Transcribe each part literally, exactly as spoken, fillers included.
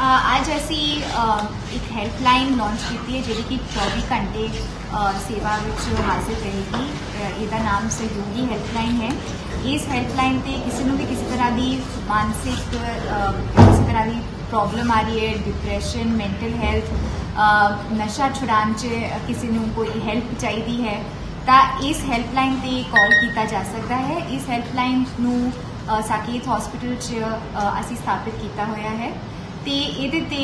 ਅੱਜ ਅਸੀਂ ਇੱਕ ਹੈਲਪਲਾਈਨ ਲਾਂਚ ਕੀਤੀ ਹੈ ਜਿਹੜੀ ਕਿ ਚੌਵੀ ਘੰਟੇ ਸੇਵਾ ਵਿੱਚ ਹਾਜ਼ਰ ਰਹੇਗੀ। ਇਹਦਾ ਨਾਮ ਸਹਿਯੋਗੀ ਹੈਲਪਲਾਈਨ ਹੈ। ਇਸ ਹੈਲਪਲਾਈਨ ਤੇ ਕਿਸੇ ਨੂੰ ਵੀ ਕਿਸੇ ਤਰ੍ਹਾਂ ਦੀ ਮਾਨਸਿਕ ਕਿਸੇ ਤਰ੍ਹਾਂ ਦੀ ਪ੍ਰੋਬਲਮ ਆ ਰਹੀ ਹੈ, ਡਿਪਰੈਸ਼ਨ, ਮੈਂਟਲ ਹੈਲਥ, ਨਸ਼ਾ ਛੁਡਾਉਣ 'ਚ ਕਿਸੇ ਨੂੰ ਕੋਈ ਹੈਲਪ ਚਾਹੀਦੀ ਹੈ ਤਾਂ ਇਸ ਹੈਲਪਲਾਈਨ ਤੇ ਕਾਲ ਕੀਤਾ ਜਾ ਸਕਦਾ ਹੈ। ਇਸ ਹੈਲਪਲਾਈਨ ਨੂੰ ਸਾਕੇਤ ਹਸਪੀਟਲ 'ਚ ਅਸੀਂ ਸਥਾਪਿਤ ਕੀਤਾ ਹੋਇਆ ਹੈ ਤੇ ਇਹਦੇ ਤੇ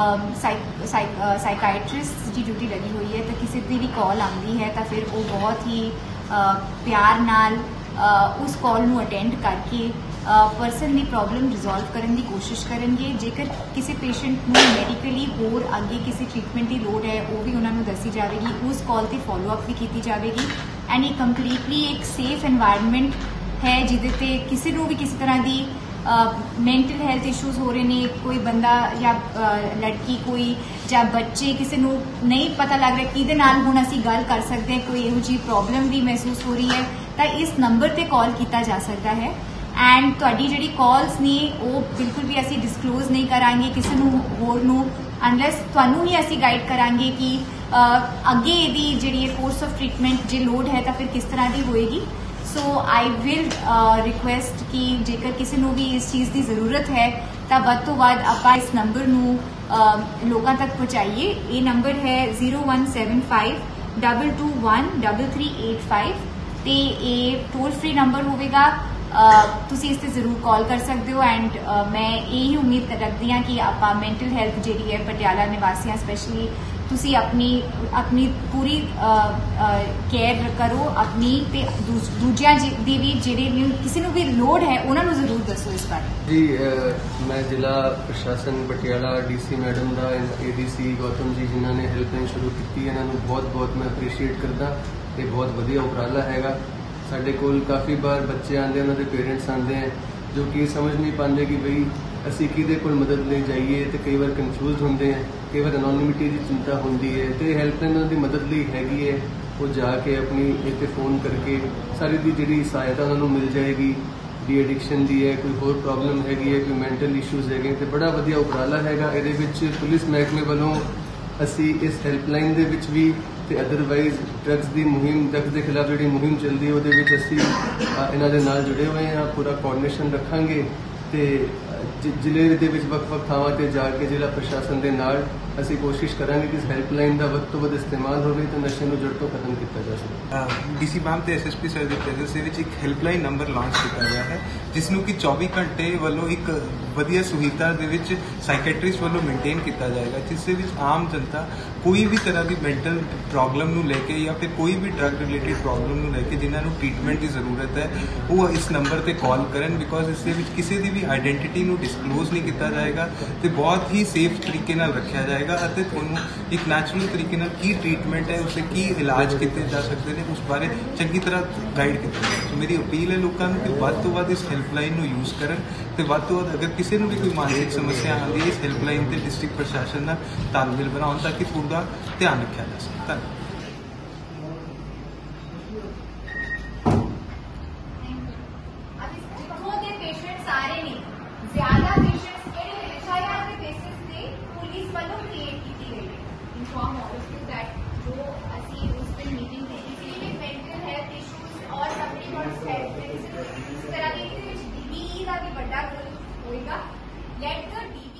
ਸਾਈਕਾਇਟਰਿਸਟ ਦੀ ਡਿਊਟੀ ਲੱਗੀ ਹੋਈ ਹੈ। ਤਾਂ ਕਿਸੇ ਦੀ ਵੀ ਕਾਲ ਆਉਂਦੀ ਹੈ ਤਾਂ ਫਿਰ ਉਹ ਬਹੁਤ ਹੀ ਪਿਆਰ ਨਾਲ ਉਸ ਕਾਲ ਨੂੰ ਅਟੈਂਡ ਕਰਕੇ ਪਰਸਨ ਦੀ ਪ੍ਰੋਬਲਮ ਰਿਜ਼ੋਲਵ ਕਰਨ ਦੀ ਕੋਸ਼ਿਸ਼ ਕਰਨਗੇ। ਜੇਕਰ ਕਿਸੇ ਪੇਸ਼ੈਂਟ ਨੂੰ ਮੈਡੀਕਲੀ ਹੋਰ ਅੱਗੇ ਕਿਸੇ ਟ੍ਰੀਟਮੈਂਟ ਦੀ ਲੋੜ ਹੈ ਉਹ ਵੀ ਉਹਨਾਂ ਨੂੰ ਦੱਸੀ ਜਾਵੇਗੀ। ਉਸ ਕਾਲ ਤੇ ਫੋਲੋ ਅਪ ਵੀ ਕੀਤੀ ਜਾਵੇਗੀ ਐਂਡ ਇਹ ਕੰਪਲੀਟਲੀ ਇੱਕ ਸੇਫ ਐਨਵਾਇਰਨਮੈਂਟ ਹੈ ਜਿਹਦੇ ਤੇ ਕਿਸੇ ਨੂੰ ਵੀ ਕਿਸੇ ਤਰ੍ਹਾਂ ਦੀ ਮੈਂਟਲ ਹੈਲਥ ਇਸ਼ੂਜ਼ ਹੋ ਰਹੇ ਨੇ, ਕੋਈ ਬੰਦਾ ਜਾਂ ਲੜਕੀ ਕੋਈ ਜਾਂ ਬੱਚੇ ਕਿਸੇ ਨੂੰ ਨਹੀਂ ਪਤਾ ਲੱਗ ਰਿਹਾ ਕਿਹਦੇ ਨਾਲ ਹੁਣ ਅਸੀਂ ਗੱਲ ਕਰ ਸਕਦੇ ਹਾਂ, ਕੋਈ ਇਹੋ ਜਿਹੀ ਪ੍ਰੋਬਲਮ ਵੀ ਮਹਿਸੂਸ ਹੋ ਰਹੀ ਹੈ ਤਾਂ ਇਸ ਨੰਬਰ ਤੇ ਕਾਲ ਕੀਤਾ ਜਾ ਸਕਦਾ ਹੈ। ਐਂਡ ਤੁਹਾਡੀ ਜਿਹੜੀ ਕਾਲਸ ਨੇ ਉਹ ਬਿਲਕੁਲ ਵੀ ਅਸੀਂ ਡਿਸਕਲੋਜ਼ ਨਹੀਂ ਕਰਾਂਗੇ ਕਿਸੇ ਨੂੰ ਹੋਰ ਨੂੰ, ਅਨਲੈਸ ਤੁਹਾਨੂੰ ਹੀ ਅਸੀਂ ਗਾਈਡ ਕਰਾਂਗੇ ਕਿ ਅੱਗੇ ਇਹਦੀ ਜਿਹੜੀ ਕੋਰਸ ਆਫ ਟ੍ਰੀਟਮੈਂਟ ਜੇ ਲੋਡ ਹੈ ਤਾਂ ਫਿਰ ਕਿਸ ਤਰ੍ਹਾਂ ਦੀ ਹੋਏਗੀ। ਸੋ ਆਈ ਵਿਲ ਰਿਕੁਐਸਟ ਕਿ ਜੇਕਰ ਕਿਸੇ ਨੂੰ ਵੀ ਇਸ ਚੀਜ਼ ਦੀ ਜ਼ਰੂਰਤ ਹੈ ਤਾਂ ਵੱਧ ਤੋਂ ਵੱਧ ਆਪਾਂ ਇਸ ਨੰਬਰ ਨੂੰ ਲੋਕਾਂ ਤੱਕ ਪਹੁੰਚਾਈਏ। ਇਹ ਨੰਬਰ ਹੈ zero one seven five double two one double three eight five ਤੇ ਇਹ ਟੋਲ ਫ੍ਰੀ ਨੰਬਰ ਹੋਵੇਗਾ। ਤੁਸੀਂ ਇਸ ਤੇ ਜ਼ਰੂਰ ਕਾਲ ਕਰ ਸਕਦੇ ਹੋ ਐਂਡ ਮੈਂ ਇਹੀ ਉਮੀਦ ਰੱਖਦੀ ਹਾਂ ਕਿ ਆਪਾਂ ਮੈਂਟਲ ਹੈਲਥ ਜਿਹੜੀ ਹੈ ਪਟਿਆਲਾ ਨਿਵਾਸੀਆਂ ਸਪੈਸ਼ਲੀ ਤੁਸੀਂ ਆਪਣੀ ਆਪਣੀ ਪੂਰੀ ਕੇਅਰ ਕਰੋ ਆਪਣੀ ਤੇ ਦੂਜਿਆਂ ਦੀ ਵੀ ਜਿਹੜੇ ਕਿਸੇ ਨੂੰ ਵੀ ਲੋੜ ਹੈ ਉਹਨਾਂ ਨੂੰ ਜ਼ਰੂਰ ਦੱਸੋ ਇਸ ਬਾਰੇ। ਜੀ ਮੈਂ ਜ਼ਿਲ੍ਹਾ ਪ੍ਰਸ਼ਾਸਨ ਪਟਿਆਲਾ ਡੀਸੀ ਮੈਡਮ ਦਾ ਏਡੀਸੀ ਗੌਤਮ ਜੀ ਜਿਨ੍ਹਾਂ ਨੇ ਹੈਲਪਲਾਈਨ ਸ਼ੁਰੂ ਕੀਤੀ ਇਹਨਾਂ ਨੂੰ ਬਹੁਤ ਬਹੁਤ ਮੈਂ ਅਪਰੀਸ਼ੀਏਟ ਕਰਦਾ। ਇਹ ਬਹੁਤ ਵਧੀਆ ਉਪਰਾਲਾ ਹੈਗਾ। ਸਾਡੇ ਕੋਲ ਕਾਫੀ ਵਾਰ ਬੱਚੇ ਆਉਂਦੇ, ਉਹਨਾਂ ਦੇ ਪੇਰੈਂਟਸ ਆਉਂਦੇ ਹੈ ਜੋ ਕਿ ਸਮਝ ਨਹੀਂ ਪਾਉਂਦੇ ਕਿ ਬਈ ਅਸੀਂ ਕਿਹਦੇ ਕੋਲ ਮਦਦ ਲਈ ਜਾਈਏ ਤੇ ਕਈ ਵਾਰ ਕਨਫਿਊਜ਼ ਹੁੰਦੇ ਹੈ, ਕਈ ਵਾਰ ਅਨੋਨਿਮਿਟੀ ਦੀ ਚਿੰਤਾ ਹੁੰਦੀ ਹੈ ਤੇ ਹੈਲਪਲਾਈਨ ਉਹਨਾਂ ਦੀ ਮਦਦ ਲਈ ਹੈਗੀ ਹੈ। ਉਹ ਜਾ ਕੇ ਆਪਣੀ ਇੱਥੇ ਫੋਨ ਕਰਕੇ ਸਾਰੀ ਦੀ ਜਿਹੜੀ ਸਹਾਇਤਾ ਉਹਨਾਂ ਨੂੰ ਮਿਲ ਜਾਏਗੀ। ਡੀ ਐਡਿਕਸ਼ਨ ਦੀ ਹੈ, ਕੋਈ ਹੋਰ ਪ੍ਰੋਬਲਮ ਹੈਗੀ ਹੈ, ਕੋਈ ਮੈਂਟਲ ਇਸ਼ੂਜ਼ ਹੈਗੇ ਤੇ ਬੜਾ ਵਧੀਆ ਉਪਰਾਲਾ ਹੈਗਾ। ਇਹਦੇ ਵਿੱਚ ਪੁਲਿਸ ਮਹਿਕਮੇ ਵੱਲੋਂ ਅਸੀਂ ਇਸ ਹੈਲਪਲਾਈਨ ਦੇ ਵਿੱਚ ਵੀ ਤੇ ਅਦਰਵਾਈਜ਼ ਡਰੱਗਸ ਦੀ ਮੁਹਿੰਮ ਡਰੱਗਸ ਦੇ ਖਿਲਾਫ ਜਿਹੜੀ ਮੁਹਿੰਮ ਚੱਲਦੀ ਹੈ ਉਹਦੇ ਵਿੱਚ ਅਸੀਂ ਇਹਨਾਂ ਦੇ ਨਾਲ ਜੁੜੇ ਹੋਏ ਹਾਂ। ਪੂਰਾ ਕੋਆਰਡੀਨੇਸ਼ਨ ਰੱਖਾਂਗੇ ਤੇ ਜ਼ਿਲ੍ਹੇ ਦੇ ਵਿੱਚ ਵੱਖ-ਵੱਖ ਥਾਵਾਂ ਤੇ ਜਾ ਕੇ ਜ਼ਿਲ੍ਹਾ ਪ੍ਰਸ਼ਾਸਨ ਦੇ ਨਾਲ ਅਸੀਂ ਕੋਸ਼ਿਸ਼ ਕਰਾਂਗੇ ਕਿ ਇਸ ਹੈਲਪਲਾਈਨ ਦਾ ਵੱਧ ਤੋਂ ਵੱਧ ਇਸਤੇਮਾਲ ਹੋਵੇ ਤੇ ਨਸ਼ੇ ਨੂੰ ਜੜ ਤੋਂ ਖਤਮ ਕੀਤਾ ਜਾ ਸਕੇ। ਡੀਸੀ ਮੈਮ ਤੇ ਐਸਐਸਪੀ ਸਰ ਦੇ ਪ੍ਰੈਜ਼ੈਂਸ ਦੇ ਵਿੱਚ ਇੱਕ ਹੈਲਪਲਾਈਨ ਨੰਬਰ ਲਾਂਚ ਕੀਤਾ ਗਿਆ ਹੈ ਜਿਸ ਨੂੰ ਕਿ ਚੌਵੀ ਘੰਟੇ ਵੱਲੋਂ ਇੱਕ ਵਧੀਆ ਸੁਵਿਧਾ ਦੇ ਵਿੱਚ ਸਾਈਕੈਟਰਿਸਟ ਵੱਲੋਂ ਮੇਨਟੇਨ ਕੀਤਾ ਜਾਏਗਾ, ਜਿਸ ਦੇ ਵਿੱਚ ਆਮ ਜਨਤਾ ਕੋਈ ਵੀ ਤਰ੍ਹਾਂ ਦੀ ਮੈਂਟਲ ਪ੍ਰੋਬਲਮ ਨੂੰ ਲੈ ਕੇ ਜਾਂ ਫਿਰ ਕੋਈ ਵੀ ਡਰੱਗ ਰਿਲੇਟਿਡ ਪ੍ਰੋਬਲਮ ਨੂੰ ਲੈ ਕੇ ਜਿਨ੍ਹਾਂ ਨੂੰ ਟ੍ਰੀਟਮੈਂਟ ਦੀ ਜ਼ਰੂਰਤ ਹੈ ਉਹ ਇਸ ਨੰਬਰ ਤੇ ਕਾਲ ਕਰਨ। ਬਿਕੋਜ਼ ਇਸ ਦੇ ਵਿੱਚ ਕਿਸੇ ਦੀ ਵੀ ਆਈਡੈਂਟੀਟੀ ਨੂੰ ਡਿਸਕਲੋਜ਼ ਨਹੀਂ ਕੀਤਾ ਜਾਏਗਾ ਤੇ ਬਹੁਤ ਹੀ ਸੇਫ ਤਰੀਕੇ ਨਾਲ ਰੱਖਿਆ ਜਾਏਗਾ ਅਤੇ ਤੁਹਾਨੂੰ ਇੱਕ ਨੈਚੁਰਲ ਤਰੀਕੇ ਨਾਲ ਕੀ ਟ੍ਰੀਟਮੈਂਟ ਹੈ, ਉਸੇ ਕੀ ਇਲਾਜ ਕੀਤੇ ਜਾ ਸਕਦੇ ਨੇ ਉਸ ਬਾਰੇ ਚੰਗੀ ਤਰ੍ਹਾਂ ਗਾਈਡ ਕੀਤਾ ਜਾਏਗਾ। ਸੋ ਮੇਰੀ ਅਪੀਲ ਹੈ ਲੋਕਾਂ ਨੂੰ ਕਿ ਵੱਧ ਤੋਂ ਵੱਧ ਇਸ ਹੈਲਪਲਾਈਨ ਨੂੰ ਯੂਜ਼ ਕਰਨ ਤੇ ਵੱਧ ਤੋਂ ਵੱਧ ਅਗਰ ਕਿਸੇ ਨੂੰ ਵੀ ਕੋਈ ਮਾਨਸਿਕ ਸਮੱਸਿਆ ਆਉਂਦੀ ਹੈ ਇਸ ਹੈਲਪਲਾਈਨ ਤੇ ਡਿਸਟ੍ਰਿਕਟ ਪ੍ਰਸ਼ਾਸਨ ਨਾਲ ਤਾਲਮੇਲ ਬਣਾਉਣ ਤਾਂ ਕਿ ਪੂਰਾ ਧਿਆਨ ਰੱਖਿਆ ਜਾ ਸਕੇ। ਧੰਨਵਾਦ। Let the